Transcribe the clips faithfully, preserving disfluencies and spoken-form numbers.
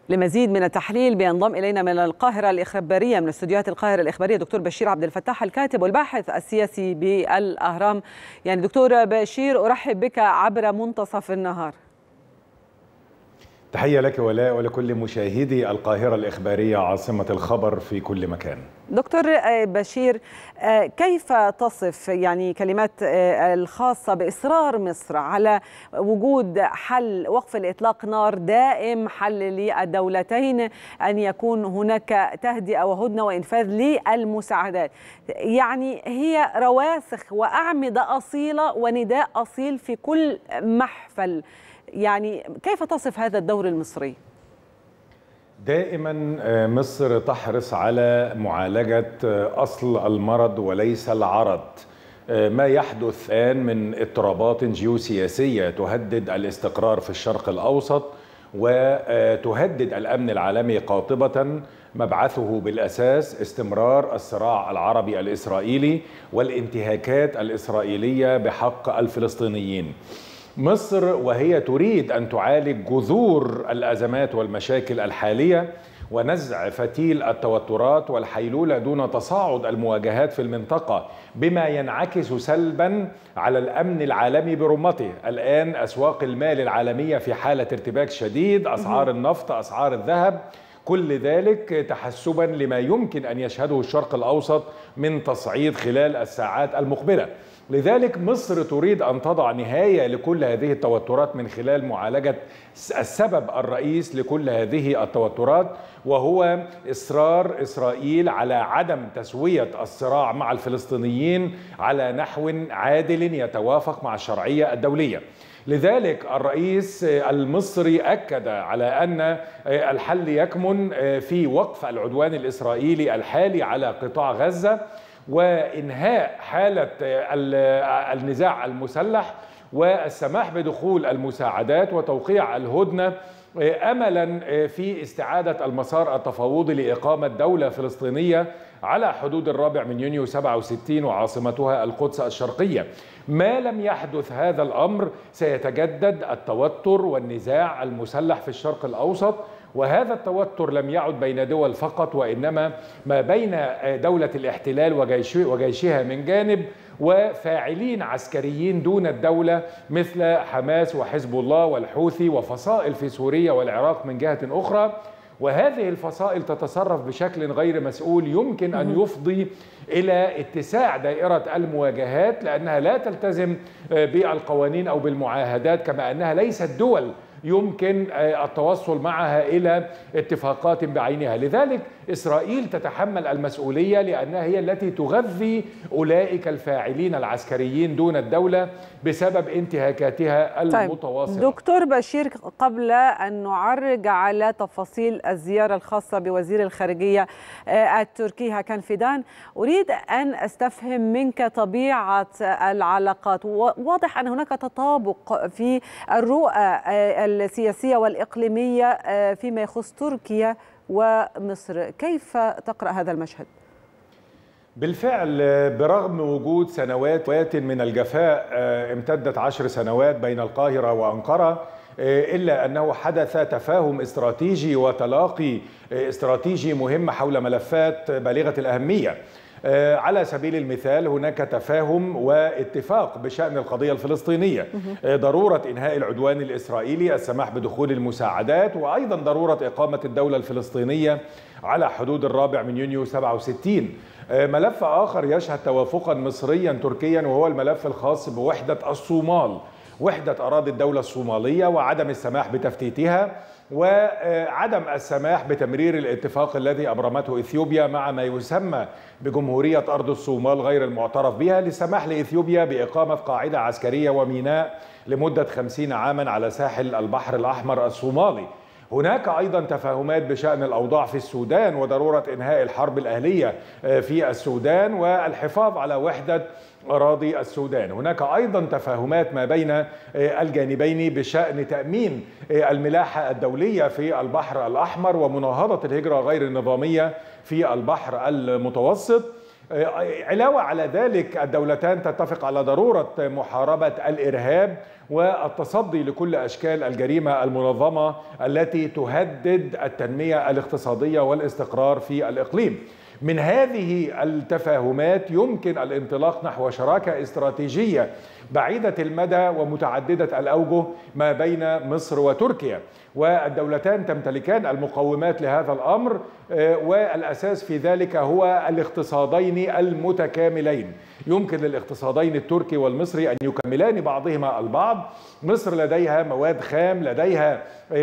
لمزيد من التحليل بينضم إلينا من القاهرة الإخبارية، من استوديوهات القاهرة الإخبارية، دكتور بشير عبد الفتاح، الكاتب والباحث السياسي بالأهرام. يعني دكتور بشير، أرحب بك عبر منتصف النهار. تحية لك ولاء ولكل مشاهدي القاهرة الإخبارية عاصمة الخبر في كل مكان. دكتور بشير، كيف تصف يعني كلمات الخاصة بإصرار مصر على وجود حل وقف الإطلاق نار دائم، حل للدولتين، أن يكون هناك تهدئة وهدنة وإنفاذ للمساعدات؟ يعني هي رواسخ وأعمدة أصيلة ونداء أصيل في كل محفل. يعني كيف تصف هذا الدور المصري؟ دائما مصر تحرص على معالجة أصل المرض وليس العرض. ما يحدث الآن من اضطرابات جيوسياسية تهدد الاستقرار في الشرق الأوسط وتهدد الأمن العالمي قاطبة، مبعثه بالأساس استمرار الصراع العربي الإسرائيلي والانتهاكات الإسرائيلية بحق الفلسطينيين. مصر وهي تريد أن تعالج جذور الأزمات والمشاكل الحالية ونزع فتيل التوترات والحيلولة دون تصاعد المواجهات في المنطقة، بما ينعكس سلبا على الأمن العالمي برمته. الآن أسواق المال العالمية في حالة ارتباك شديد، أسعار النفط، أسعار الذهب، كل ذلك تحسبا لما يمكن أن يشهده الشرق الأوسط من تصعيد خلال الساعات المقبلة. لذلك مصر تريد أن تضع نهاية لكل هذه التوترات من خلال معالجة السبب الرئيس لكل هذه التوترات، وهو إصرار إسرائيل على عدم تسوية الصراع مع الفلسطينيين على نحو عادل يتوافق مع الشرعية الدولية. لذلك الرئيس المصري أكد على أن الحل يكمن في وقف العدوان الإسرائيلي الحالي على قطاع غزة وإنهاء حالة النزاع المسلح والسماح بدخول المساعدات وتوقيع الهدنة، أملا في استعادة المسار التفاوضي لإقامة دولة فلسطينية على حدود الرابع من يونيو سبعة وستين وعاصمتها القدس الشرقية. ما لم يحدث هذا الأمر سيتجدد التوتر والنزاع المسلح في الشرق الأوسط، وهذا التوتر لم يعد بين دول فقط، وإنما ما بين دولة الاحتلال وجيشها من جانب وفاعلين عسكريين دون الدولة مثل حماس وحزب الله والحوثي وفصائل في سوريا والعراق من جهة أخرى. وهذه الفصائل تتصرف بشكل غير مسؤول يمكن أن يفضي إلى اتساع دائرة المواجهات، لأنها لا تلتزم بالقوانين أو بالمعاهدات، كما أنها ليست دول يمكن التوصل معها إلى اتفاقات بعينها. لذلك إسرائيل تتحمل المسؤولية، لأنها هي التي تغذي أولئك الفاعلين العسكريين دون الدولة بسبب انتهاكاتها المتواصلة. طيب دكتور بشير، قبل أن نعرج على تفاصيل الزيارة الخاصة بوزير الخارجية التركي هاكان فيدان، أريد أن أستفهم منك طبيعة العلاقات. واضح أن هناك تطابق في الرؤى السياسية والإقليمية فيما يخص تركيا ومصر، كيف تقرأ هذا المشهد؟ بالفعل، برغم وجود سنوات من الجفاء امتدت عشر سنوات بين القاهرة وأنقرة، إلا أنه حدث تفاهم استراتيجي وتلاقي استراتيجي مهم حول ملفات بالغة الأهمية. على سبيل المثال، هناك تفاهم واتفاق بشأن القضية الفلسطينية، ضرورة إنهاء العدوان الإسرائيلي، السماح بدخول المساعدات، وأيضا ضرورة إقامة الدولة الفلسطينية على حدود الرابع من يونيو سبعة وستين. ملف آخر يشهد توافقا مصريا تركيا، وهو الملف الخاص بوحدة الصومال، وحدة أراضي الدولة الصومالية وعدم السماح بتفتيتها، وعدم السماح بتمرير الاتفاق الذي أبرمته إثيوبيا مع ما يسمى بجمهورية أرض الصومال غير المعترف بها، للسماح لإثيوبيا بإقامة قاعدة عسكرية وميناء لمدة خمسين عاما على ساحل البحر الأحمر الصومالي. هناك أيضا تفاهمات بشأن الأوضاع في السودان وضرورة إنهاء الحرب الأهلية في السودان والحفاظ على وحدة أراضي السودان. هناك أيضا تفاهمات ما بين الجانبين بشأن تأمين الملاحة الدولية في البحر الأحمر ومناهضة الهجرة غير النظامية في البحر المتوسط. علاوة على ذلك الدولتان تتفق على ضرورة محاربة الإرهاب والتصدي لكل أشكال الجريمة المنظمة التي تهدد التنمية الاقتصادية والاستقرار في الإقليم. من هذه التفاهمات يمكن الانطلاق نحو شراكة استراتيجية بعيدة المدى ومتعددة الأوجه ما بين مصر وتركيا، والدولتان تمتلكان المقومات لهذا الأمر، والأساس في ذلك هو الاقتصادين المتكاملين. يمكن للاقتصادين التركي والمصري أن يكملان بعضهما البعض. مصر لديها مواد خام، لديها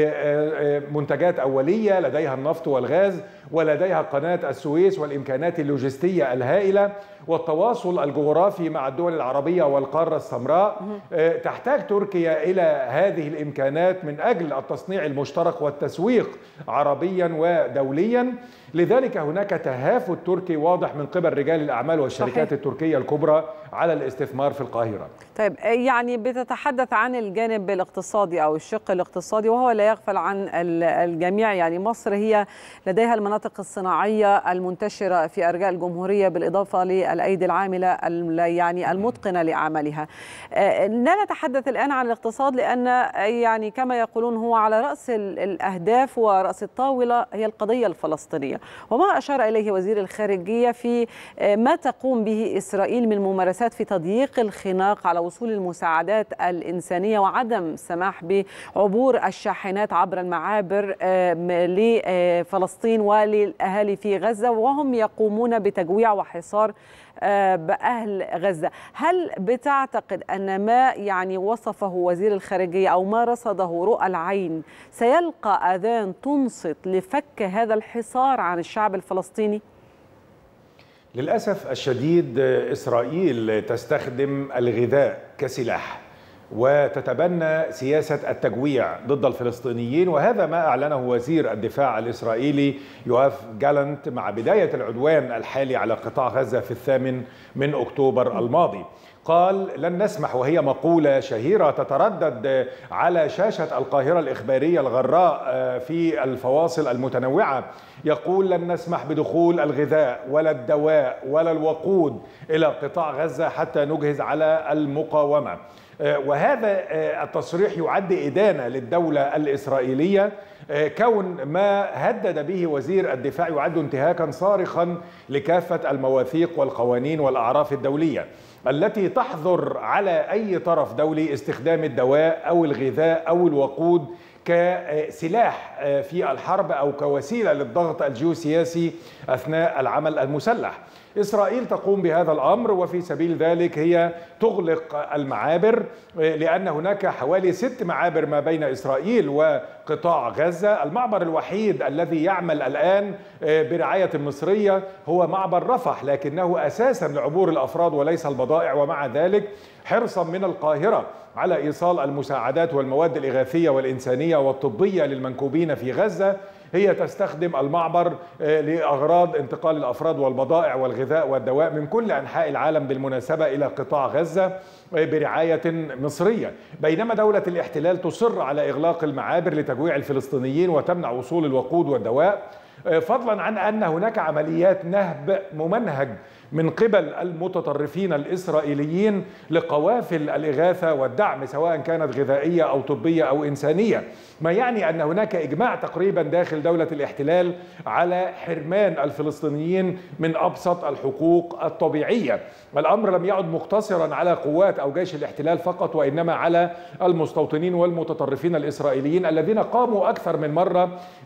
منتجات أولية، لديها النفط والغاز، ولديها قناة السويس والإمكانات اللوجستية الهائلة والتواصل الجغرافي مع الدول العربية والقارة السمراء. تحتاج تركيا إلى هذه الإمكانات من أجل التصنيع المشترك والتسويق عربيا ودوليا. لذلك هناك تهافت تركي واضح من قبل رجال الأعمال والشركات صحيح. التركية الكبرى على الاستثمار في القاهرة. طيب، يعني بتتحدث عن الجانب الاقتصادي أو الشق الاقتصادي، وهو لا يغفل عن الجميع. يعني مصر هي لديها المناطق الصناعية المنتشرة في أرجاء الجمهورية، بالإضافة للأيدي العاملة يعني المتقنة لعملها. لا نتحدث الآن عن الاقتصاد، لأن يعني كما يقولون هو على رأس الأهداف ورأس الطاولة هي القضية الفلسطينية، وما أشار إليه وزير الخارجية في ما تقوم به إسرائيل من ممارسات في تضييق الخناق على وصول المساعدات الإنسانية وعدم السماح بعبور الشاحنات عبر المعابر لفلسطين وللأهالي في غزة، وهم يقومون بتجويع وحصار بأهل غزة. هل بتعتقد أن ما يعني وصفه وزير الخارجية أو ما رصده رؤى العين سيلقى آذان تنصت لفك هذا الحصار عن الشعب الفلسطيني؟ للأسف الشديد إسرائيل تستخدم الغذاء كسلاح وتتبنى سياسة التجويع ضد الفلسطينيين، وهذا ما أعلنه وزير الدفاع الإسرائيلي يوآف جالنت مع بداية العدوان الحالي على قطاع غزة في الثامن من أكتوبر الماضي. قال: لن نسمح، وهي مقولة شهيرة تتردد على شاشة القاهرة الإخبارية الغراء في الفواصل المتنوعة، يقول: لن نسمح بدخول الغذاء ولا الدواء ولا الوقود إلى قطاع غزة حتى نجهز على المقاومة. وهذا التصريح يعد إدانة للدولة الإسرائيلية، كون ما هدد به وزير الدفاع يعد انتهاكا صارخا لكافة المواثيق والقوانين والأعراف الدولية التي تحظر على أي طرف دولي استخدام الدواء أو الغذاء أو الوقود كسلاح في الحرب أو كوسيلة للضغط الجيوسياسي أثناء العمل المسلح. إسرائيل تقوم بهذا الأمر، وفي سبيل ذلك هي تغلق المعابر، لأن هناك حوالي ست معابر ما بين إسرائيل وقطاع غزة. المعبر الوحيد الذي يعمل الآن برعاية مصرية هو معبر رفح، لكنه أساسا لعبور الأفراد وليس البضائع، ومع ذلك حرصا من القاهرة على إيصال المساعدات والمواد الإغاثية والإنسانية والطبية للمنكوبين في غزة، هي تستخدم المعبر لأغراض انتقال الأفراد والبضائع والغذاء والدواء من كل أنحاء العالم بالمناسبة إلى قطاع غزة برعاية مصرية، بينما دولة الاحتلال تصر على إغلاق المعابر لتجويع الفلسطينيين وتمنع وصول الوقود والدواء، فضلا عن أن هناك عمليات نهب ممنهج من قبل المتطرفين الإسرائيليين لقوافل الإغاثة والدعم، سواء كانت غذائية أو طبية أو إنسانية، ما يعني أن هناك إجماع تقريبا داخل دولة الاحتلال على حرمان الفلسطينيين من أبسط الحقوق الطبيعية. الأمر لم يعد مقتصرا على قوات أو جيش الاحتلال فقط، وإنما على المستوطنين والمتطرفين الإسرائيليين الذين قاموا أكثر من مرة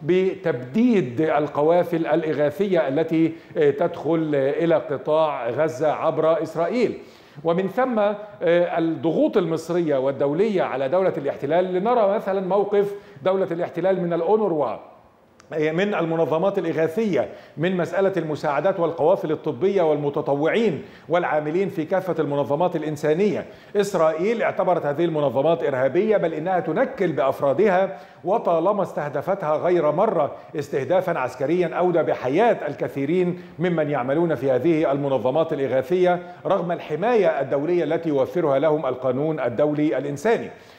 بتبديد القوافل الإغاثية التي تدخل إلى قطاع غزة عبر إسرائيل. ومن ثم الضغوط المصرية والدولية على دولة الاحتلال، لنرى مثلا موقف دولة الاحتلال من الأونروا، من المنظمات الإغاثية، من مسألة المساعدات والقوافل الطبية والمتطوعين والعاملين في كافة المنظمات الإنسانية. إسرائيل اعتبرت هذه المنظمات إرهابية، بل إنها تنكل بأفرادها، وطالما استهدفتها غير مرة استهدافا عسكريا أودى بحياة الكثيرين ممن يعملون في هذه المنظمات الإغاثية رغم الحماية الدولية التي يوفرها لهم القانون الدولي الإنساني.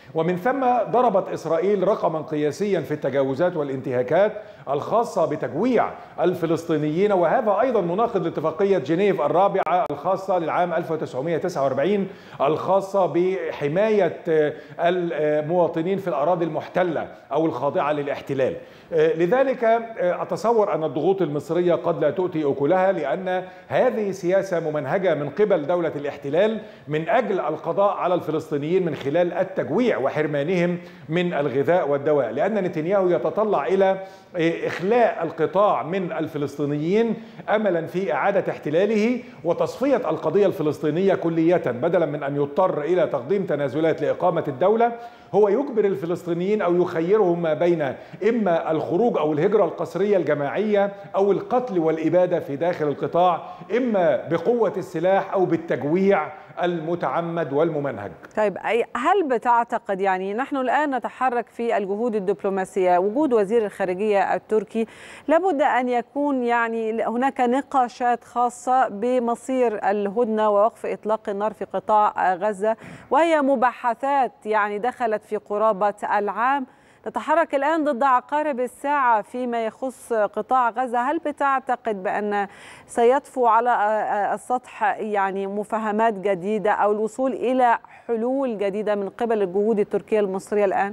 ومن ثم ضربت إسرائيل رقما قياسيا في التجاوزات والانتهاكات الخاصة بتجويع الفلسطينيين، وهذا أيضا مناقض لاتفاقية جنيف الرابعة الخاصة للعام ألف وتسعمائة وتسعة وأربعين الخاصة بحماية المواطنين في الأراضي المحتلة أو الخاضعة للاحتلال. لذلك أتصور أن الضغوط المصرية قد لا تؤتي أكلها، لأن هذه سياسة ممنهجة من قبل دولة الاحتلال من أجل القضاء على الفلسطينيين من خلال التجويع وحرمانهم من الغذاء والدواء، لأن نتنياهو يتطلع إلى إخلاء القطاع من الفلسطينيين أملا في إعادة احتلاله وتصفية القضية الفلسطينية كلية، بدلا من أن يضطر إلى تقديم تنازلات لإقامة الدولة. هو يجبر الفلسطينيين أو يخيرهم ما بين إما الخروج أو الهجرة القسرية الجماعية أو القتل والإبادة في داخل القطاع، إما بقوة السلاح أو بالتجويع المتعمد والممنهج. طيب هل بتعتقد، يعني نحن الآن نتحرك في الجهود الدبلوماسية، وجود وزير الخارجية التركي لابد أن يكون يعني هناك نقاشات خاصة بمصير الهدنة ووقف إطلاق النار في قطاع غزة، وهي مباحثات يعني دخلت في قرابة العام. نتحرك الآن ضد عقارب الساعة فيما يخص قطاع غزة. هل بتعتقد بأن سيطفو على السطح يعني مفاهمات جديدة أو الوصول إلى حلول جديدة من قبل الجهود التركية المصرية الآن؟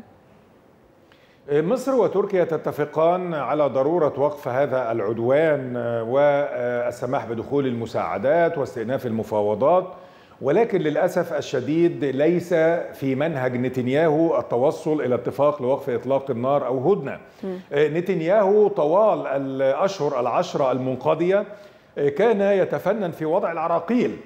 مصر وتركيا تتفقان على ضرورة وقف هذا العدوان والسماح بدخول المساعدات واستئناف المفاوضات، ولكن للأسف الشديد ليس في منهج نتنياهو التوصل إلى اتفاق لوقف إطلاق النار أو هدنة. نتنياهو طوال الأشهر العشرة المنقضية كان يتفنن في وضع العراقيل،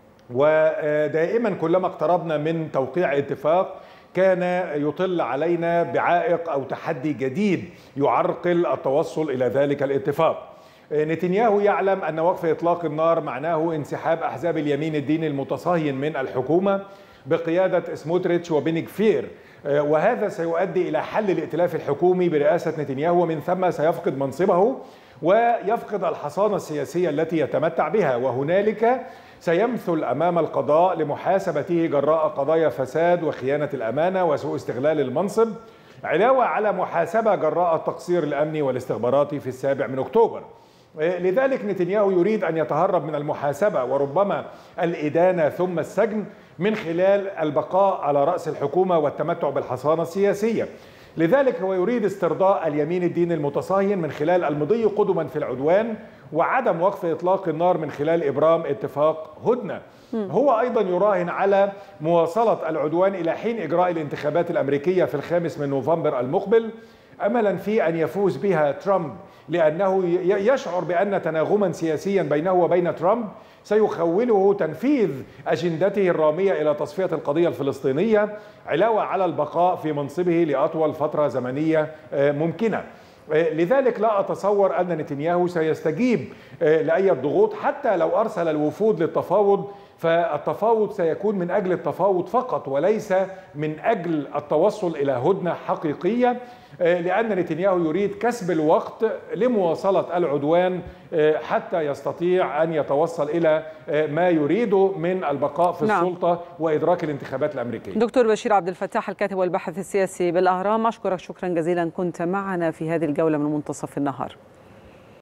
ودائما كلما اقتربنا من توقيع اتفاق كان يطل علينا بعائق أو تحدي جديد يعرقل التوصل إلى ذلك الاتفاق. نتنياهو يعلم أن وقف إطلاق النار معناه انسحاب أحزاب اليمين الديني المتصهين من الحكومة بقيادة سموتريتش وبن غفير، وهذا سيؤدي إلى حل الائتلاف الحكومي برئاسة نتنياهو، ومن ثم سيفقد منصبه ويفقد الحصانة السياسية التي يتمتع بها، وهنالك سيمثل أمام القضاء لمحاسبته جراء قضايا فساد وخيانة الأمانة وسوء استغلال المنصب، علاوة على محاسبة جراء التقصير الأمني والاستخباراتي في السابع من أكتوبر. لذلك نتنياهو يريد أن يتهرب من المحاسبة وربما الإدانة ثم السجن من خلال البقاء على رأس الحكومة والتمتع بالحصانة السياسية. لذلك هو يريد استرضاء اليمين الديني المتصهين من خلال المضي قدما في العدوان وعدم وقف إطلاق النار من خلال إبرام اتفاق هدنة. هو أيضا يراهن على مواصلة العدوان إلى حين إجراء الانتخابات الأمريكية في الخامس من نوفمبر المقبل، أملا في أن يفوز بها ترامب، لأنه يشعر بأن تناغما سياسيا بينه وبين ترامب سيخوله تنفيذ أجندته الرامية إلى تصفية القضية الفلسطينية، علاوة على البقاء في منصبه لأطول فترة زمنية ممكنة. لذلك لا أتصور أن نتنياهو سيستجيب لأي ضغوط، حتى لو أرسل الوفود للتفاوض فالتفاوض سيكون من أجل التفاوض فقط وليس من أجل التوصل إلى هدنة حقيقية، لأن نتنياهو يريد كسب الوقت لمواصلة العدوان حتى يستطيع أن يتوصل إلى ما يريده من البقاء في نعم. السلطة وإدراك الانتخابات الأمريكية. دكتور بشير عبد الفتاح، الكاتب والباحث السياسي بالأهرام، أشكرك شكرا جزيلا، كنت معنا في هذه الجولة من منتصف النهار.